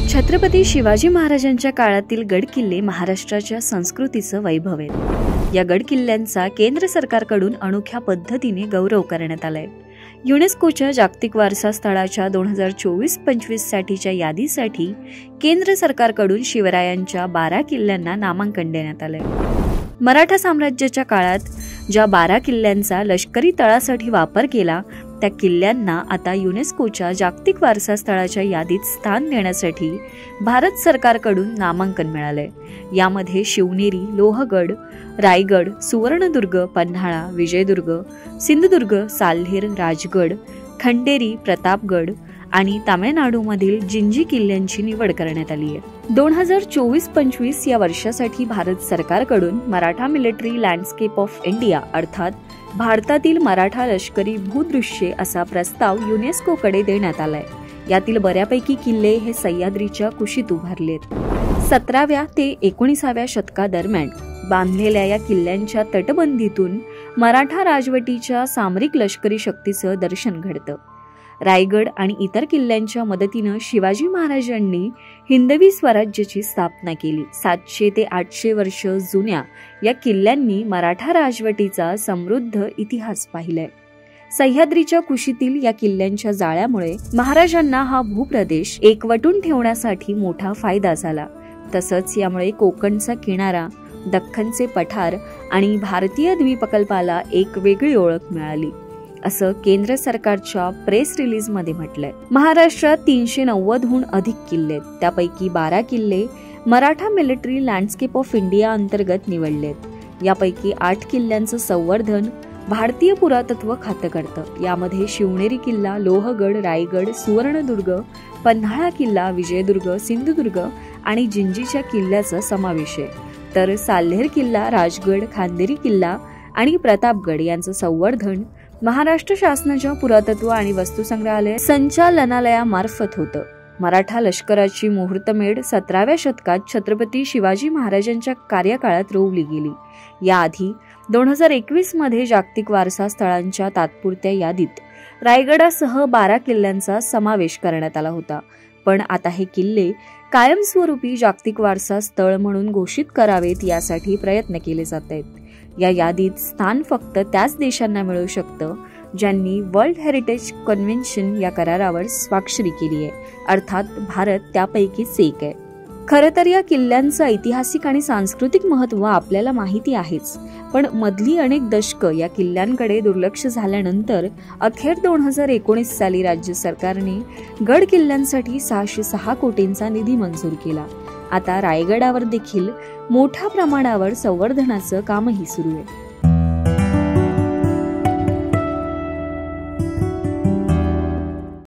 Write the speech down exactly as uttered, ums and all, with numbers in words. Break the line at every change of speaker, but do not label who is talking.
छत्रपती शिवाजी महाराजांच्या काळातील गड किल्ले महाराष्ट्राच्या संस्कृतीचं वैभव आहेत। या गड किल्ल्यांचा केंद्र सरकारकडून अनोख्या पद्धतीने गौरव करण्यात आलाय। युनेस्कोच्या जागतिक वारसा स्थळाच्या दोन हजार चोवीस पंचवीस साठीच्या यादीसाठी केंद्र सरकारकडून शिवरायांच्या बारा किल्ल्यांना नामांकन देण्यात आलंय। मराठा साम्राज्याच्या काळात ज्या बारा किल्ल्यांचा लष्करी तळासाठी वापर केला त्या किल्ल्यांना आता युनेस्कोच्या जागतिक वारसा स्थळाच्या यादीत स्थान देण्यासाठी भारत सरकारकडून नामांकन मिळालंय। यामध्ये शिवनेरी, लोहगड, रायगड, सुवर्णदुर्ग, पन्हाळा, विजयदुर्ग, सिंधुदुर्ग, साल्हेर, राजगड, खंडेरी, प्रतापगड आणि तामिळनाडूमधील जिंजी किल्ल्यांची निवड करण्यात आली आहे। दोन हजार चोवीस पंचवीस या वर्षासाठी भारत सरकारकडून Maratha military landscape of India अर्थात भारतातील मराठा लष्करी भूदृश्ये असा प्रस्ताव युनेस्कोकडे देण्यात आलाय। यातील बऱ्यापैकी किल्ले हे सह्याद्रीच्या कुशीत उभारलेत। सतराव्या ते एकोणीसाव्या शतकादरम्यान बांधलेल्या या किल्ल्यांच्या तटबंदीतून मराठा राजवटीच्या सामरिक लष्करी शक्तीचं दर्शन घडतं। रायगड आणि इतर किल्ल्यांच्या मदतीनं शिवाजी महाराजांनी हिंदवी स्वराज्याची स्थापना केली। सातशे ते आठशे वर्ष जुन्या या किल्ल्यांनी मराठा राजवटीचा समृद्ध इतिहास पाहिलाय। सह्याद्रीच्या कुशीतील या किल्ल्यांच्या जाळ्यामुळे महाराजांना हा भूप्रदेश एकवटून ठेवण्यासाठी मोठा फायदा झाला। तसंच यामुळे कोकणचा किनारा, दख्खनचे पठार आणि भारतीय द्वीपकल्पाला एक वेगळी ओळख मिळाली, असं केंद्र सरकारच्या प्रेस रिलीज मध्ये म्हटलंय। महाराष्ट्रात तीनशे नव्वदहून अधिक किल्ले आहेत, त्यापैकी बारा किल्ले Maratha military landscape of India अंतर्गत निवडलेत। यापैकी आठ किल्ल्यांचं संवर्धन भारतीय पुरातत्व खातं करतं। यामध्ये शिवनेरी किल्ला, लोहगड, रायगड, सुवर्णदुर्ग, पन्हाळा किल्ला, विजयदुर्ग, सिंधुदुर्ग आणि जिंजीच्या किल्ल्याचा समावेश आहे। तर साल्हेर किल्ला, राजगड, खांदेरी किल्ला आणि प्रतापगड यांचं संवर्धन महाराष्ट्र शासनाच्या पुरातत्व आणि वस्तुसंग्रहालय संचालनालयामार्फत होतं। मराठा लष्कराची मुहूर्तमेढ सतराव्या शतकात छत्रपती शिवाजी महाराजांच्या कार्यकाळात रोवली गेली। याआधी दोन हजार एकवीस मध्ये जागतिक वारसा स्थळांच्या तात्पुरत्या यादीत रायगडासह बारा किल्ल्यांचा समावेश करण्यात आला होता, पण आता हे किल्ले कायमस्वरूपी जागतिक वारसा स्थळ म्हणून घोषित करावेत यासाठी प्रयत्न केले जात आहेत। या यादीत स्थान फक्त त्याच देशांना मिळू शकतं ज्यांनी वर्ल्ड हेरिटेज कन्व्हेन्शन या करारावर स्वाक्षरी केली आहे, अर्थात भारत त्यापैकीच एक आहे। खरं तर या किल्ल्यांचं ऐतिहासिक आणि सांस्कृतिक महत्त्व आपल्याला माहिती आहेच, पण मधली अनेक दशकं या किल्ल्यांकडे दुर्लक्ष झाल्यानंतर अखेर दोन हजार एकोणीस साली राज्य सरकारने गड किल्ल्यांसाठी सहाशे सहा कोटींचा निधी मंजूर केला। आता रायगडावर देखील मोठ्या प्रमाणावर संवर्धनाचं कामही सुरू आहे।